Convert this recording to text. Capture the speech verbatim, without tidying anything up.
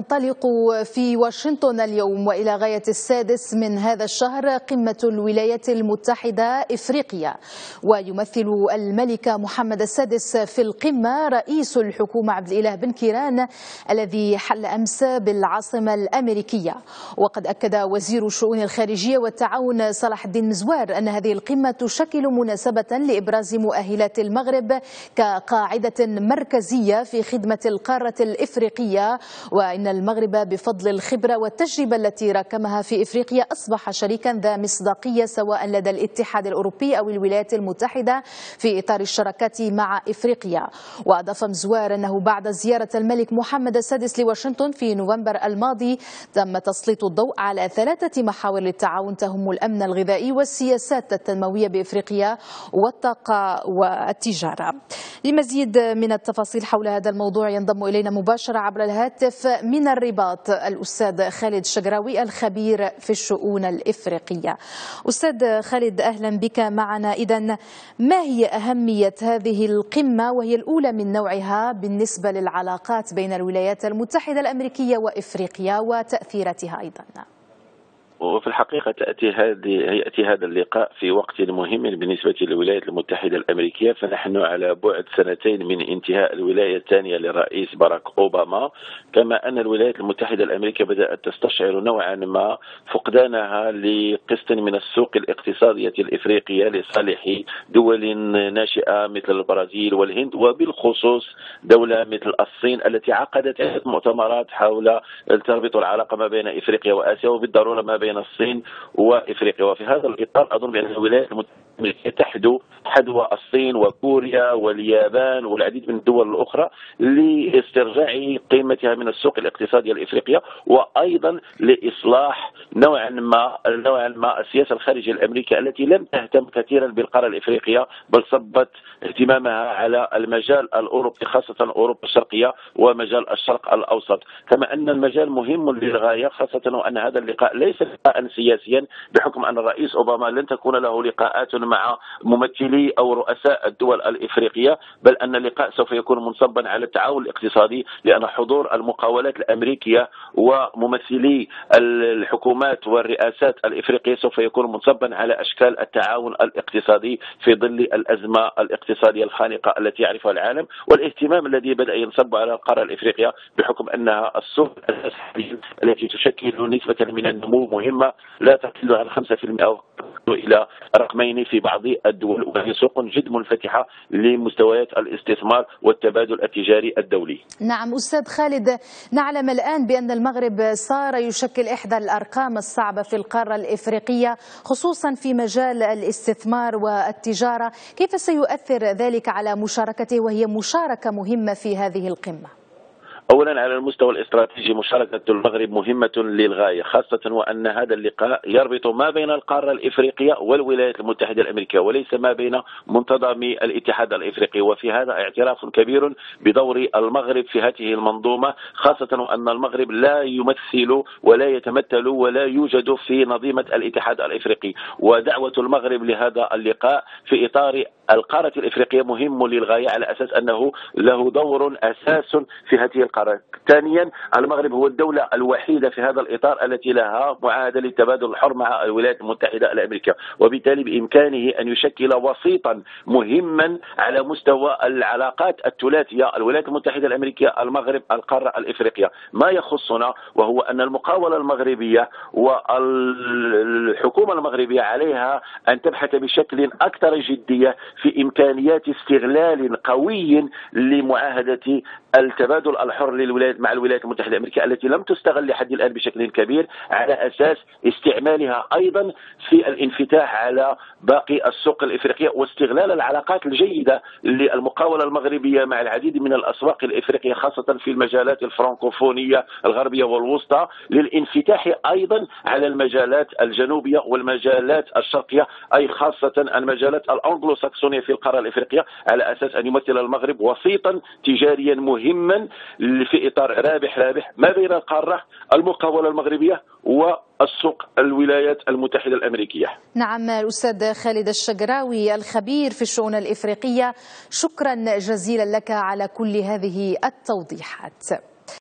تنطلق في واشنطن اليوم وإلى غاية السادس من هذا الشهر قمة الولايات المتحدة إفريقيا، ويمثل الملك محمد السادس في القمة رئيس الحكومة عبد الإله بن كيران الذي حل أمس بالعاصمة الأمريكية. وقد أكد وزير الشؤون الخارجية والتعاون صلاح الدين مزوار أن هذه القمة تشكل مناسبة لإبراز مؤهلات المغرب كقاعدة مركزية في خدمة القارة الإفريقية، وإن المغرب بفضل الخبرة والتجربة التي راكمها في إفريقيا أصبح شريكا ذا مصداقية سواء لدى الاتحاد الأوروبي أو الولايات المتحدة في إطار الشراكات مع إفريقيا. وأضاف مزوار أنه بعد زيارة الملك محمد السادس لواشنطن في نوفمبر الماضي تم تسليط الضوء على ثلاثة محاور للتعاون تهم الأمن الغذائي والسياسات التنموية بإفريقيا والطاقة والتجارة. لمزيد من التفاصيل حول هذا الموضوع ينضم إلينا مباشرة عبر الهاتف من الرباط الأستاذ خالد الشقراوي الخبير في الشؤون الإفريقية. أستاذ خالد، أهلا بك معنا. إذن ما هي أهمية هذه القمة وهي الأولى من نوعها بالنسبة للعلاقات بين الولايات المتحدة الأمريكية وإفريقيا وتأثيراتها أيضا؟ وفي الحقيقة تأتي هذه يأتي هذا اللقاء في وقت مهم بالنسبة للولايات المتحدة الأمريكية، فنحن على بعد سنتين من انتهاء الولاية الثانية للرئيس باراك أوباما، كما أن الولايات المتحدة الأمريكية بدأت تستشعر نوعا ما فقدانها لقسط من السوق الاقتصادية الإفريقية لصالح دول ناشئة مثل البرازيل والهند، وبالخصوص دولة مثل الصين التي عقدت عدة مؤتمرات حول تربط العلاقة ما بين إفريقيا وآسيا وبالضرورة ما بين بين الصين وإفريقيا. وفي هذا الإطار أظن بأن الولايات المتحدة تحدو حدوى الصين وكوريا واليابان والعديد من الدول الأخرى لاسترجاع قيمتها من السوق الاقتصادية الإفريقية، وأيضا لإصلاح نوعا ما نوعا ما السياسة الخارجية الأمريكية التي لم تهتم كثيرا بالقارة الإفريقية، بل صبت اهتمامها على المجال الأوروبي خاصة أوروبا الشرقية ومجال الشرق الأوسط. كما أن المجال مهم للغاية، خاصة وأن هذا اللقاء ليس لقاء سياسيا بحكم أن الرئيس أوباما لن تكون له لقاءات مع ممثلي أو رؤساء الدول الإفريقية، بل أن اللقاء سوف يكون منصبا على التعاون الاقتصادي، لأن حضور المقاولات الأمريكية وممثلي الحكومات والرئاسات الإفريقية سوف يكون منصبا على أشكال التعاون الاقتصادي في ظل الأزمة الاقتصادية الخانقة التي يعرفها العالم، والاهتمام الذي بدأ ينصب على القارة الإفريقية بحكم أنها السوق الأساسية التي تشكل نسبة من النمو مهمة لا تقل عن خمسة بالمئة أو إلى رقمين في بعض الدول، وهي سوق جد منفتحة لمستويات الاستثمار والتبادل التجاري الدولي. نعم أستاذ خالد، نعلم الآن بأن المغرب صار يشكل إحدى الأرقام الصعبة في القارة الإفريقية خصوصا في مجال الاستثمار والتجارة، كيف سيؤثر ذلك على مشاركته وهي مشاركة مهمة في هذه القمة؟ أولا على المستوى الاستراتيجي مشاركة المغرب مهمة للغاية، خاصة وأن هذا اللقاء يربط ما بين القارة الإفريقية والولايات المتحدة الأمريكية وليس ما بين منتظم الاتحاد الإفريقي، وفي هذا اعتراف كبير بدور المغرب في هذه المنظومة، خاصة وأن المغرب لا يمثل ولا يتمثل ولا يوجد في نظيمة الاتحاد الإفريقي، ودعوة المغرب لهذا اللقاء في إطار القارة الإفريقية مهم للغاية على أساس أنه له دور أساس في هذه القارة. ثانيا المغرب هو الدولة الوحيدة في هذا الإطار التي لها معاهدة للتبادل الحر مع الولايات المتحدة الأمريكية، وبالتالي بإمكانه أن يشكل وسيطا مهما على مستوى العلاقات الثلاثية الولايات المتحدة الأمريكية المغرب القارة الإفريقية. ما يخصنا وهو أن المقاولة المغربية والحكومة المغربية عليها أن تبحث بشكل أكثر جدية في إمكانيات استغلال قوي لمعاهدة التبادل الحر للولايات مع الولايات المتحدة الأمريكية التي لم تستغل لحد الآن بشكل كبير، على أساس استعمالها أيضا في الانفتاح على باقي السوق الإفريقية واستغلال العلاقات الجيدة للمقاولة المغربية مع العديد من الأسواق الإفريقية خاصة في المجالات الفرنكوفونية الغربية والوسطى للانفتاح أيضا على المجالات الجنوبية والمجالات الشرقية، أي خاصة المجالات الأنجلو ساكسونية في القارة الإفريقية، على أساس أن يمثل المغرب وسيطا تجاريا مهما في إطار رابح رابح ما بين القارة المقاولة المغربية والسوق الولايات المتحدة الأمريكية. نعم الأستاذ خالد الشقراوي الخبير في الشؤون الإفريقية، شكرا جزيلا لك على كل هذه التوضيحات.